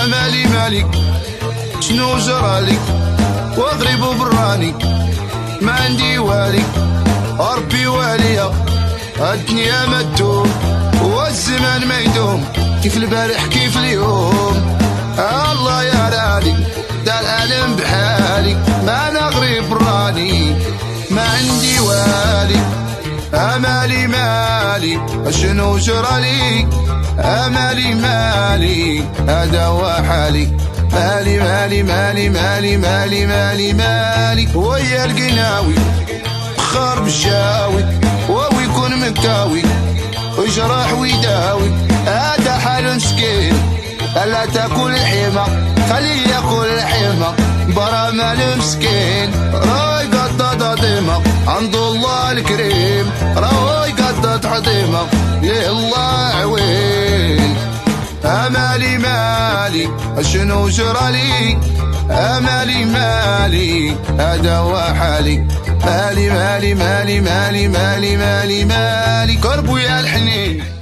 مالي مالي شنو جرالي واغرب وبراني ما عندي والي ربي واليا الدنيا ما تدوم والزمان ما يدوم كيف البارح كيف اليوم الله يا راني دا العالم بحالي ما انا غريب راني ما عندي والي مالي مالي شنو جرالي مالي مالي هذا هو حالي مالي مالي مالي مالي مالي مالي مالي ويا القناوي بخار بالشاوي وهو يكون مكاوي ويجرح ويداوي هذا حال مسكين الا تاكل الحيمه خليه ياكل الحيمه برا مال مسكين راي قطط عظيمه عند الله الكريم راي قطط عظيمه ليه الله عوين مالي مالي شنو جرالي مالي مالي هذا هو حالي مالي مالي مالي مالي مالي مالي مالي قرب ويا الحنين